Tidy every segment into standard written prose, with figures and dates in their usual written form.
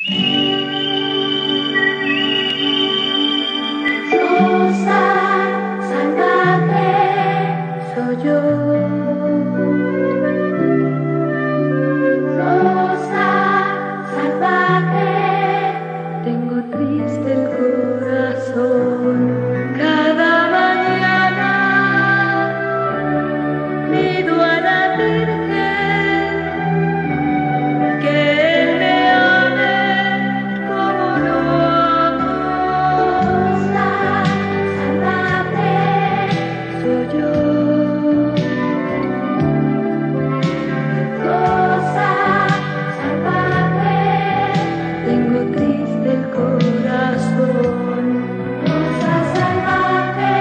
Rosa salvaje soy yo. Rosa salvaje, tengo triste el corazón. Cada mañana pido a la Virgen que Él me ame como lo amo. Rosa salvaje soy yo. Rosa salvaje, tengo triste el corazón. Rosa salvaje,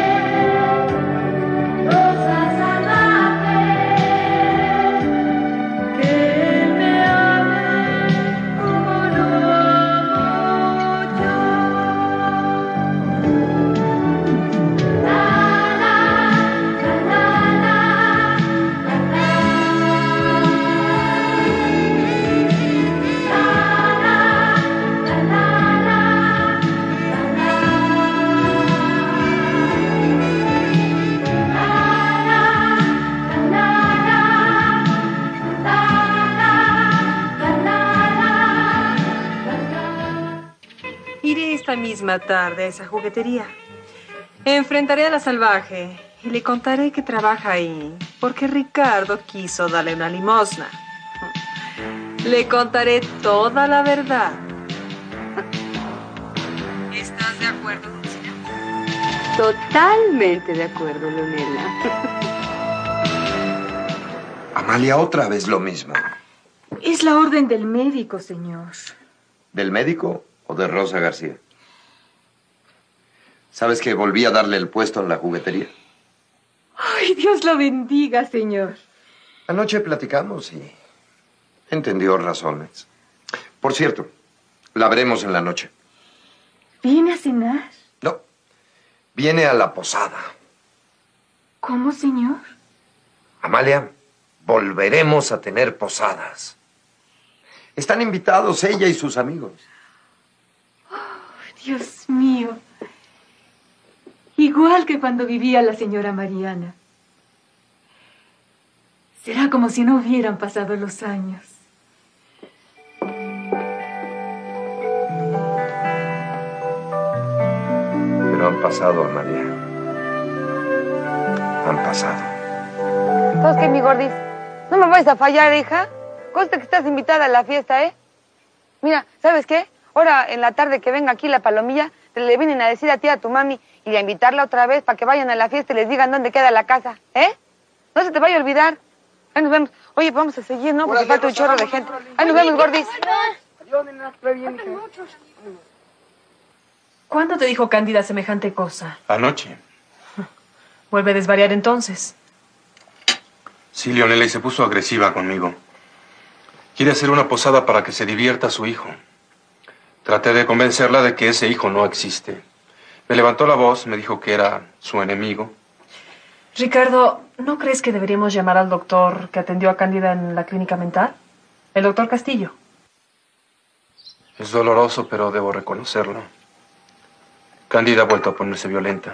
que Él me ame como lo amo yo. La la la la la Iré esta misma tarde a esa juguetería. Enfrentaré a la salvaje y le contaré que trabaja ahí porque Ricardo quiso darle una limosna. Le contaré toda la verdad. ¿Estás de acuerdo, Dulcinea? Totalmente de acuerdo, Leonela. Amalia, otra vez lo mismo. Es la orden del médico, señor. ¿Del médico o de Rosa García? ¿Sabes que volví a darle el puesto en la juguetería? Ay, Dios lo bendiga, señor. Anoche platicamos y entendió razones. Por cierto, la veremos en la noche. ¿Viene a cenar? No, viene a la posada. ¿Cómo, señor? Amalia, volveremos a tener posadas. Están invitados ella y sus amigos. Dios mío. Igual que cuando vivía la señora Mariana. Será como si no hubieran pasado los años. Pero han pasado, Amalia. Han pasado. ¿Entonces qué, mi gordis? ¿No me vais a fallar, hija? Consta que estás invitada a la fiesta, ¿eh? Mira, ¿sabes qué? Ahora, en la tarde que venga aquí la palomilla, te le vienen a decir a ti, a tu mami, y a invitarla otra vez para que vayan a la fiesta y les digan dónde queda la casa, ¿eh? No se te vaya a olvidar. Ahí nos vemos. Oye, vamos a seguir, ¿no? Porque falta un chorro de gente. Ahí nos vemos, gordis. ¿Cuándo te dijo Cándida semejante cosa? Anoche. Vuelve a desvariar entonces. Sí, Leonela, y se puso agresiva conmigo. Quiere hacer una posada para que se divierta su hijo. Traté de convencerla de que ese hijo no existe. Me levantó la voz, me dijo que era su enemigo. Ricardo, ¿no crees que deberíamos llamar al doctor que atendió a Cándida en la clínica mental? El doctor Castillo. Es doloroso, pero debo reconocerlo. Cándida ha vuelto a ponerse violenta.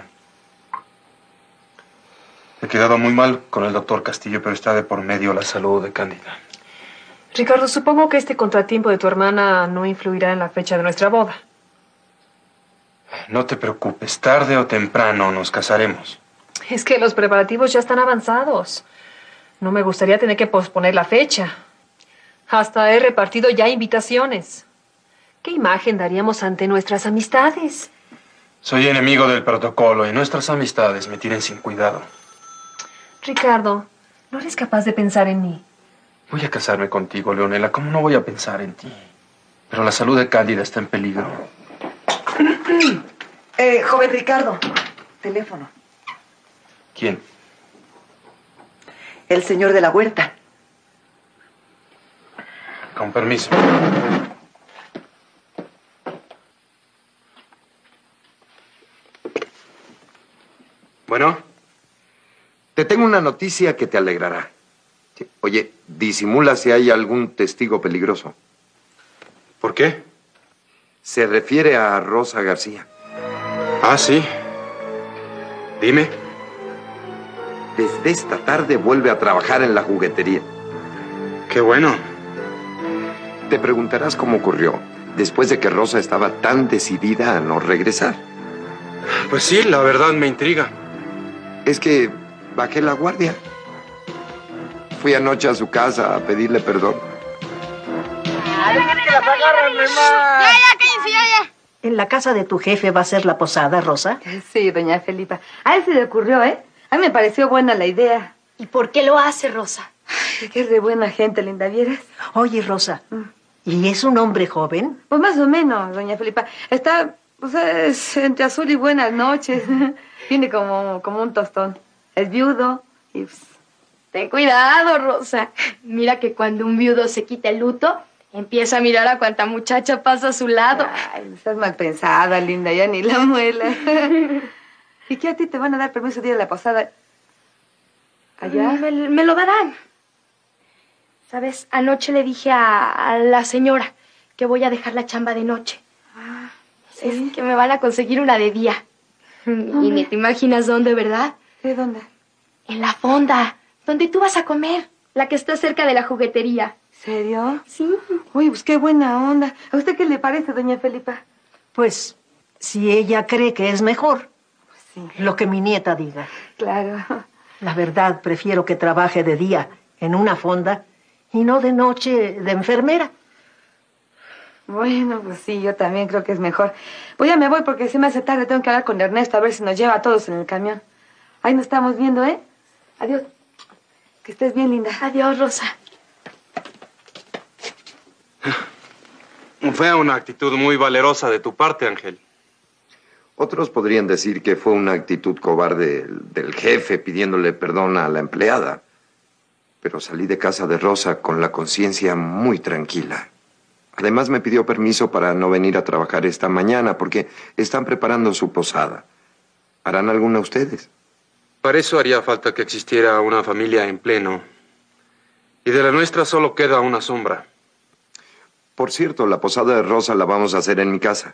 He quedado muy mal con el doctor Castillo, pero está de por medio la salud de Cándida. Ricardo, supongo que este contratiempo de tu hermana no influirá en la fecha de nuestra boda. No te preocupes, tarde o temprano nos casaremos. Es que los preparativos ya están avanzados. No me gustaría tener que posponer la fecha. Hasta he repartido ya invitaciones. ¿Qué imagen daríamos ante nuestras amistades? Soy enemigo del protocolo y nuestras amistades me tienen sin cuidado. Ricardo, ¿no eres capaz de pensar en mí? Voy a casarme contigo, Leonela. ¿Cómo no voy a pensar en ti? Pero la salud de Cándida está en peligro. Joven Ricardo, teléfono. ¿Quién? El señor de la huerta. Con permiso. Bueno. Te tengo una noticia que te alegrará. Oye, disimula si hay algún testigo peligroso. ¿Por qué? Se refiere a Rosa García. Ah, sí. Dime. Desde esta tarde vuelve a trabajar en la juguetería. Qué bueno. Te preguntarás cómo ocurrió, después de que Rosa estaba tan decidida a no regresar. Pues sí, la verdad me intriga. Es que bajé la guardia. Fui anoche a su casa a pedirle perdón. ¿En la casa de tu jefe va a ser la posada, Rosa? Sí, doña Felipa. A él se le ocurrió, ¿eh? A mí me pareció buena la idea. ¿Y por qué lo hace, Rosa? Ay, qué de buena gente, linda, ¿vieras? Oye, Rosa, ¿y es un hombre joven? Pues más o menos, doña Felipa. Está, pues es entre azul y buenas noches. Viene como un tostón. Es viudo y pues, Ten cuidado, Rosa. Mira que cuando un viudo se quita el luto, empieza a mirar a cuanta muchacha pasa a su lado. ay, estás mal pensada, linda, ya ni la muela. ¿Y qué a ti te van a dar permiso de ir a la posada? ¿Allá? Me lo darán. ¿Sabes? Anoche le dije a la señora que voy a dejar la chamba de noche. ¿sí? Es que me van a conseguir una de día. Y ni te imaginas dónde, ¿verdad? ¿De dónde? En la fonda, donde tú vas a comer. La que está cerca de la juguetería. ¿Serio? Sí. Uy, pues qué buena onda. ¿A usted qué le parece, doña Felipa? Pues, si ella cree que es mejor, Sí, lo que mi nieta diga. claro. La verdad, prefiero que trabaje de día en una fonda y no de noche de enfermera. Bueno, pues sí, yo también creo que es mejor. Pues ya me voy porque se me hace tarde. Tengo que hablar con Ernesto a ver si nos lleva a todos en el camión. Ahí nos estamos viendo, ¿eh? Adiós. Que estés bien, linda. Adiós, Rosa. Fue una actitud muy valerosa de tu parte, Ángel. Otros podrían decir que fue una actitud cobarde del jefe pidiéndole perdón a la empleada. Pero salí de casa de Rosa con la conciencia muy tranquila. Además me pidió permiso para no venir a trabajar esta mañana porque están preparando su posada. ¿Harán alguna ustedes? Para eso haría falta que existiera una familia en pleno. Y de la nuestra solo queda una sombra. Por cierto, la posada de Rosa la vamos a hacer en mi casa.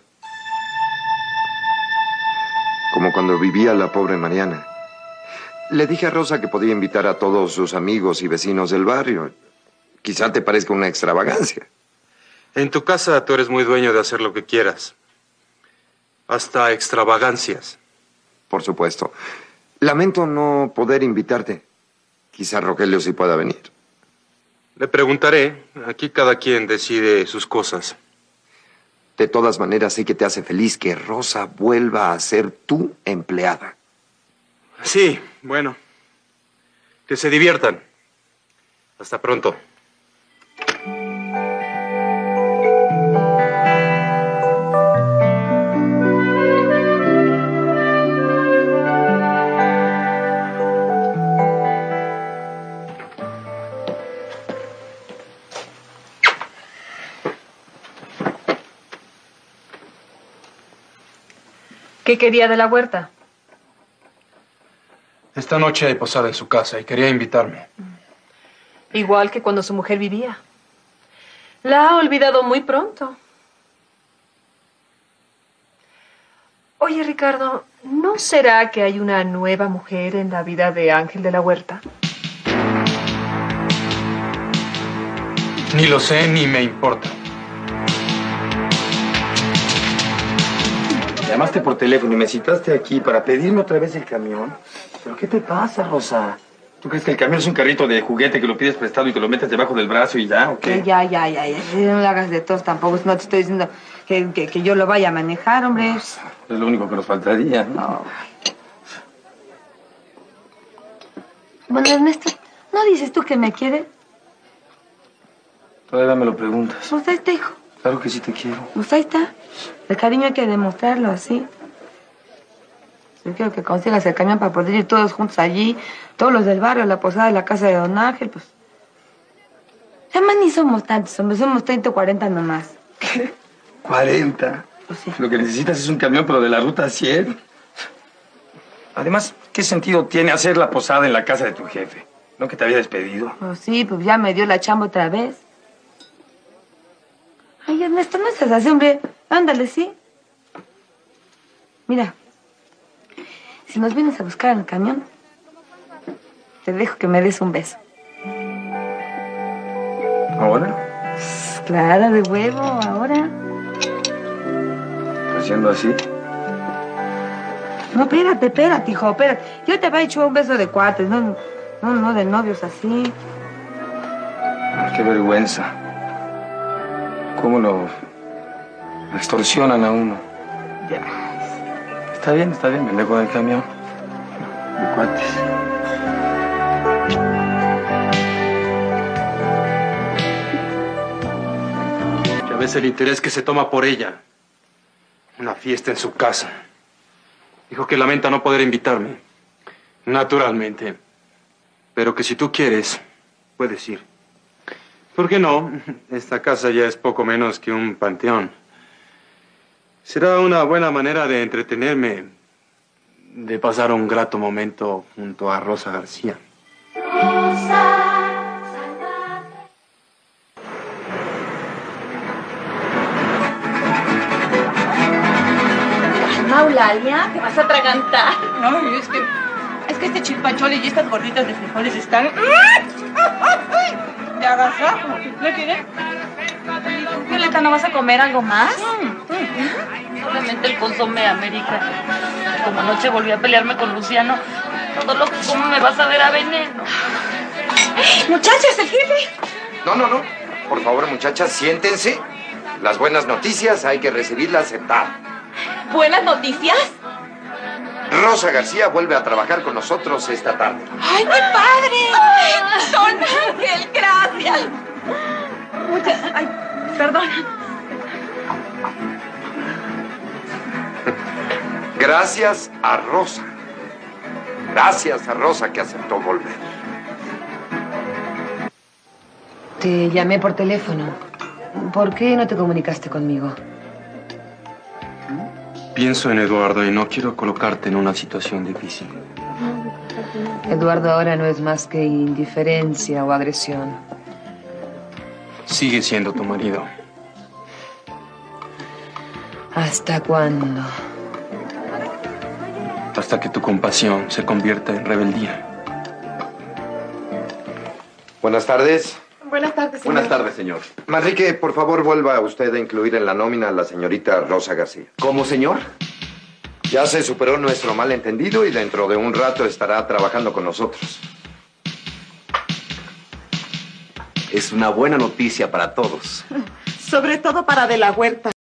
Como cuando vivía la pobre Mariana. Le dije a Rosa que podía invitar a todos sus amigos y vecinos del barrio. Quizá te parezca una extravagancia. En tu casa tú eres muy dueño de hacer lo que quieras. Hasta extravagancias. Por supuesto. Lamento no poder invitarte. Quizá Rogelio sí pueda venir. Le preguntaré. Aquí cada quien decide sus cosas. De todas maneras, sé que te hace feliz que Rosa vuelva a ser tu empleada. Sí, bueno. Que se diviertan. Hasta pronto. ¿Qué quería de la huerta? Esta noche hay posada en su casa y quería invitarme. Igual que cuando su mujer vivía. La ha olvidado muy pronto. Oye, Ricardo, ¿no será que hay una nueva mujer en la vida de Ángel de la Huerta? Ni lo sé ni me importa. Llamaste por teléfono y me citaste aquí para pedirme otra vez el camión. ¿Pero qué te pasa, Rosa? ¿Tú crees que el camión es un carrito de juguete que lo pides prestado y que lo metes debajo del brazo y ya, o qué? Ya. No le hagas de tos tampoco. No te estoy diciendo que yo lo vaya a manejar, hombre. Es lo único que nos faltaría. No. Bueno, Ernesto, ¿no dices tú que me quieres? Todavía me lo preguntas. Pues ahí está, hijo. Claro que sí te quiero. Pues ahí está. El cariño hay que demostrarlo así. Yo quiero que consigas el camión para poder ir todos juntos allí. Todos los del barrio, la posada de la casa de Don Ángel, pues. Además ni somos tantos, hombre. Somos 30 o 40 nomás. ¿Qué? 40. Pues sí. Lo que necesitas es un camión, pero de la ruta 100. Además, ¿qué sentido tiene hacer la posada en la casa de tu jefe? ¿No que te había despedido? Pues sí, pues ya me dio la chamba otra vez. Ay, Ay, Ernesto, no seas así, hombre. Ándale, ¿sí? Mira, si nos vienes a buscar en el camión, te dejo que me des un beso. ¿Ahora? Claro, de huevo, ahora. Haciendo así. No, espérate, hijo, espérate. Yo te había hecho un beso de cuates, no de novios así. Qué vergüenza. ¿Cómo lo extorsionan a uno? Ya. Está bien, vendré con el camión. De cuates. Ya ves el interés que se toma por ella. Una fiesta en su casa. Dijo que lamenta no poder invitarme. Naturalmente. Pero que si tú quieres, puedes ir. ¿Por qué no? Esta casa ya es poco menos que un panteón. Será una buena manera de entretenerme, de pasar un grato momento junto a Rosa García. Eulalia, te vas a atragantar. No, es que este chilpachole y estas gorditas de frijoles están... de agasajo. ¿No quiere? Violeta, ¿no vas a comer algo más? Solamente el consomé, América. Como anoche volví a pelearme con Luciano, todo lo que como me vas a ver a veneno. Muchachas, el jefe. No. Por favor, muchachas, siéntense. Las buenas noticias hay que recibirlas sentadas. ¿Buenas noticias? Rosa García vuelve a trabajar con nosotros esta tarde. ¡Ay, qué padre! Don Ángel, gracias. Ay, perdón. Gracias a Rosa. Gracias a Rosa que aceptó volver. Te llamé por teléfono. ¿Por qué no te comunicaste conmigo? Pienso en Eduardo y no quiero colocarte en una situación difícil. Eduardo ahora no es más que indiferencia o agresión. Sigue siendo tu marido. ¿Hasta cuándo? Hasta que tu compasión se convierta en rebeldía. Buenas tardes. Buenas tardes, señor. Buenas tardes, señor. Manrique, por favor, vuelva usted a incluir en la nómina a la señorita Rosa García. ¿Cómo, señor? Ya se superó nuestro malentendido y dentro de un rato estará trabajando con nosotros. Es una buena noticia para todos. Sobre todo para De la Huerta.